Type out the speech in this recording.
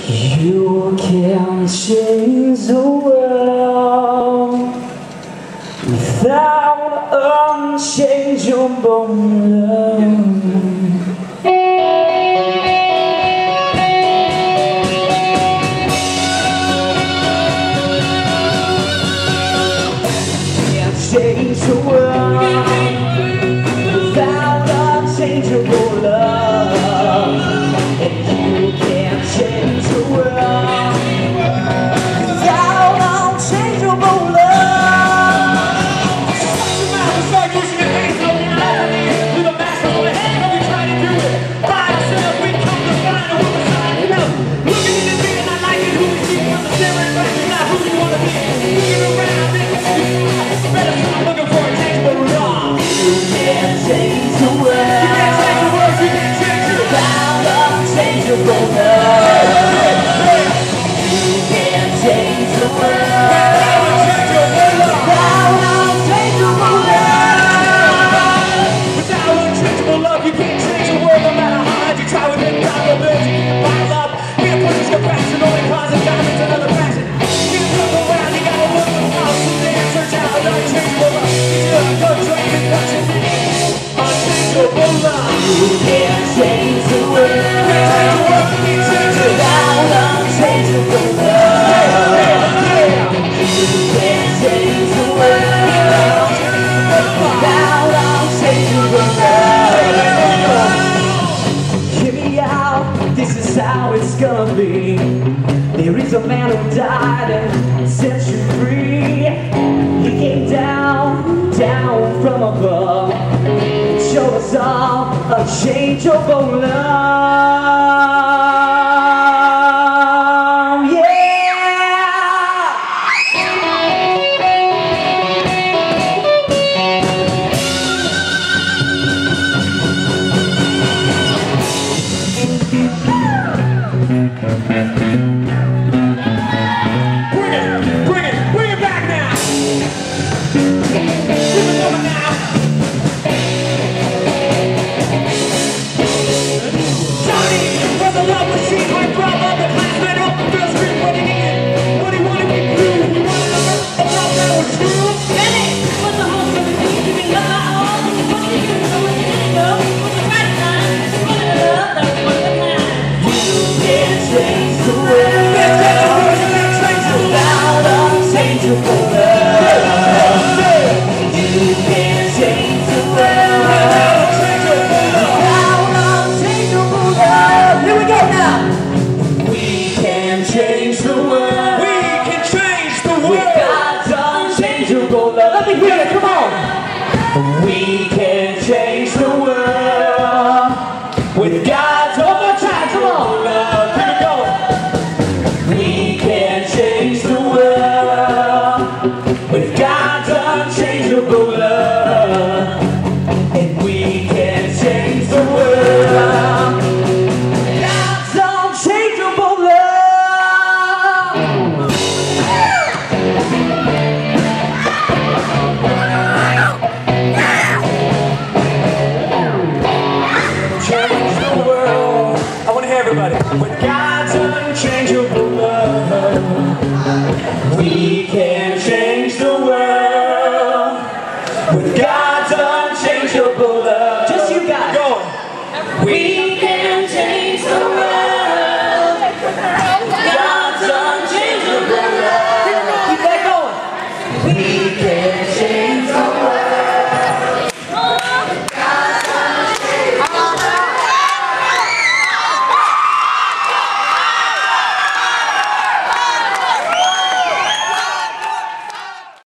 You can change the world without unchangeable love. Change the world without unchangeable love. And you can't change the world without unchangeable love. Shut your mouth and start using your hands on your left hand. Do the math on the hand when we try to do it. By ourselves, we come to find a woman side of help. Looking in the mirror, not liking who we see from the staring back, not who we want to be. Looking around, better start looking for a tangible love. You can't change the world. You can't change the world, you can't change it without unchangeable love. You can't change the world without unchangeable love. Without unchangeable love, you can't change the world. No matter how hard you try with them dollar bills, you can pile up. Here pushes your passion, only causes diamonds another passion. You look around, you gotta look around. Someday I search out unchangeable love. Go drink and touch it. Unchangeable love. You can't change the world without unchangeable love. You can't change the world without unchangeable love. Hear me out, this is how it's gonna be. There is a man who died and set you free. He came down from above, show us all unchangeable love. Bring it back now. Keep it going now. Johnny, brother love machine, my brother, the classmate up the field street running in. What he wanted me to do, he wanted to learn a love that was true. Benny was the host of the team, you can love all the fun you do, so when you go, with the right time, it's one of the love that was one of the time. You can't change the world without unchangeable love. You can't change the world without unchangeable love. Here we go now. We can change the world. We can change the world. With God's unchangeable love. Let me hear it, come on. We can change the world with God's unchangeable love. Keep it going. We can change the world with God's unchangeable love. And we can change the world with God's unchangeable love. Change the world. I want to hear everybody. With God's unchangeable love, we can change